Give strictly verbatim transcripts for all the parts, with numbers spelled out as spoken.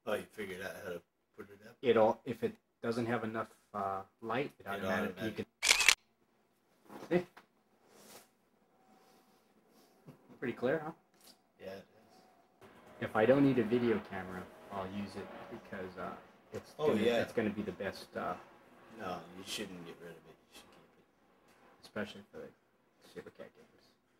Oh, you figured out how to put it up? It'll, if it doesn't have enough uh, light, it automatically, you can... See? Pretty clear, huh? Yeah, it is. If I don't need a video camera, I'll use it because uh, it's oh, gonna, yeah. it's going to be the best. Uh, no, you shouldn't get rid of it. You should keep it. Especially for the Super Cat games.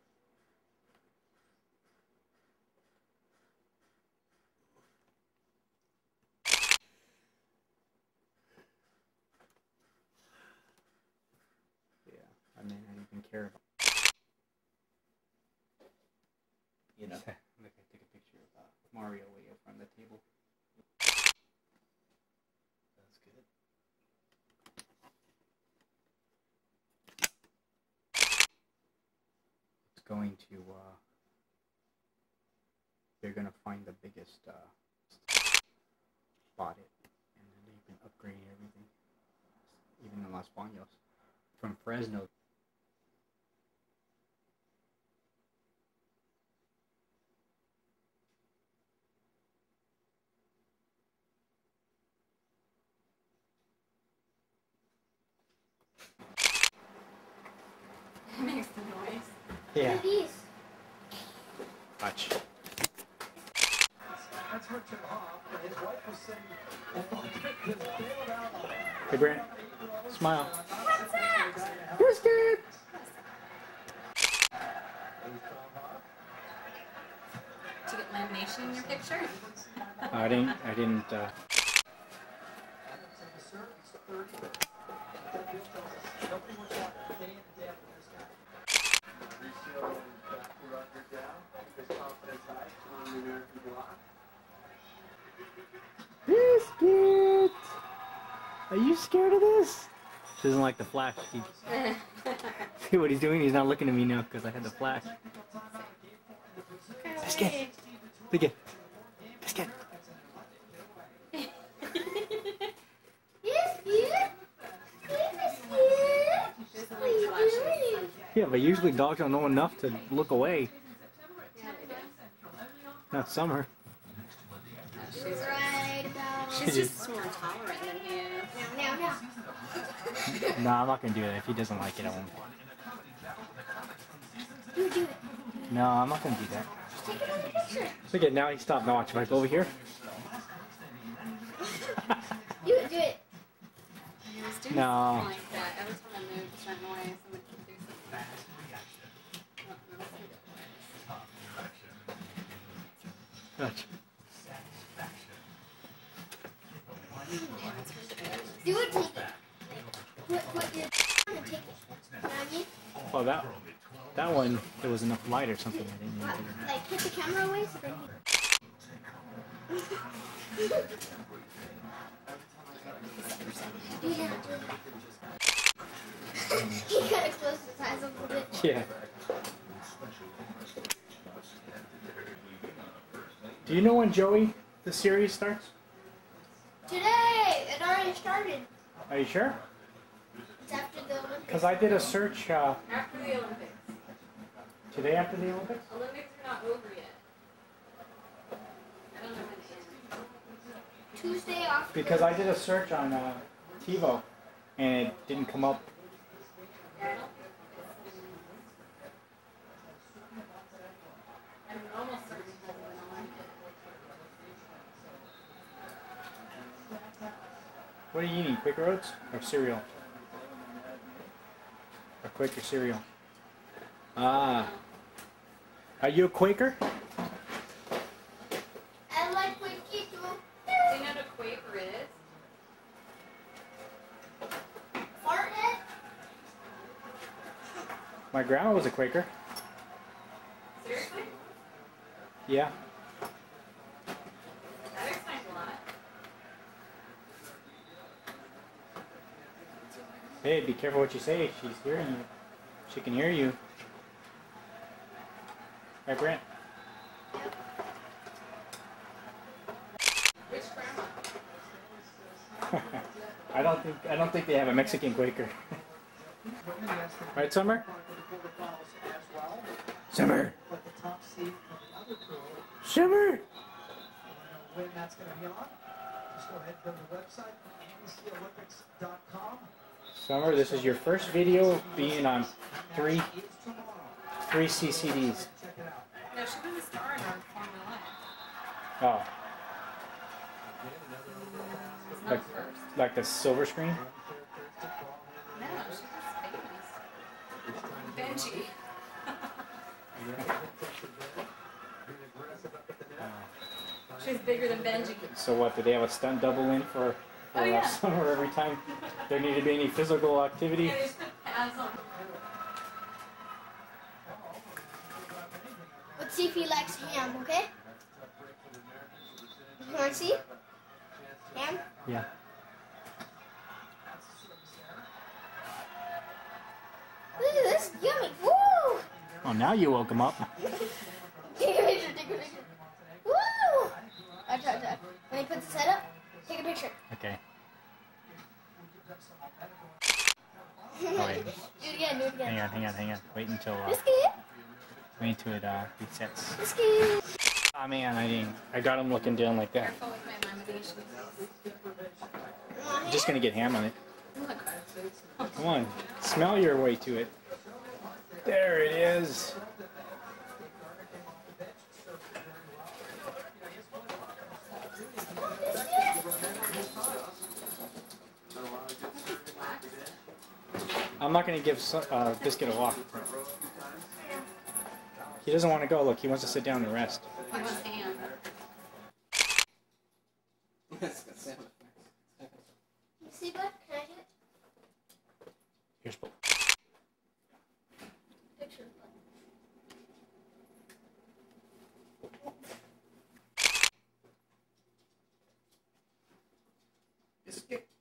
I mean, I don't even care about. You know. Look, I take a picture of uh, Mario way up on the table. That's good. It's going to. Uh, they're gonna find the biggest. Uh, bought it, and then they've been upgrading everything, even in Los Banos, from Fresno. It makes the noise. Yeah. Look at these. Watch. Hey, Brent. Smile. What's that? Who's good? Did you get lamination in your picture? I didn't. I didn't. Uh... Biscuit! Are you scared of this? She doesn't like the flash. He... See what he's doing? He's not looking at me now because I had the flash. Biscuit! Biscuit! Biscuit! Yeah, but usually dogs don't know enough to look away. Not Summer. She's right about. She's just more tolerant than you. No, no, no. No, I'm not gonna do that. If he doesn't like it, I won't. You do it. No, I'm not gonna do that. Take another picture. Look at now he stopped. Now watch. If I go over here. Do it, do it. No. Like that. Every time I move a certain way, somebody can do something. Watch. Do it, take it. Put, put your and take it. You know what I mean? Oh, that that one. There was enough light or something. I didn't even get it. Like, put the camera away so they can... He gotta close his eyes a little bit. Yeah. Do you know when Joey the series starts? Today! It already started. Are you sure? It's after the Olympics. Because I did a search uh, After the Olympics. today after the Olympics. Olympics are not over yet. I don't know when it ends. Tuesday off. Because I did a search on uh, TiVo and it didn't come up. I'm almost certain it hasn't been on. What are you eating? Quaker Oats or cereal? Or Quaker cereal? Ah. Are you a Quaker? I like when kids do. Do you know what a Quaker is? Fart head? My grandma was a Quaker. Seriously? Yeah. That explains a lot. Hey, be careful what you say. She's hearing you. She can hear you. Right, Brent? Which grandma? I don't think I don't think they have a Mexican Quaker. Right, Summer? Summer. Summer. when that's going to be on. Just go ahead and go to the website, M C Olympics dot com. Summer, this is your first video being on three, three C C Ds. No, she was a star in our Formula Oh, One. Not like, first. like the silver screen? No, she was famous. Benji. She's bigger than Benji. So what, did they have a stunt double in for, for Oh, yeah. uh, Summer every time there needed to be any physical activity? Yeah, they just put pads on. Let's see if he likes ham, okay? You want to see? Ham? Yeah. Look at this, yummy. Woo! Oh, now you woke him up. Take a picture, take a picture. Woo! Watch out, watch out. When he puts his head up, take a picture. Okay. do Oh, wait. it again, do it again. Hang on, hang on, hang on. Wait until, uh, Biscuit, wait until it uh, resets. biscuit. Ah, man, I didn't. I got him looking down like that. Careful with my lamination. I'm just gonna get ham on it. Look. Come on, smell your way to it. There it is. I'm not gonna give uh, Biscuit a walk. He doesn't want to go. Look, he wants to sit down and rest. He wants ham. You see, bud? Can I get Here's a picture? Biscuit.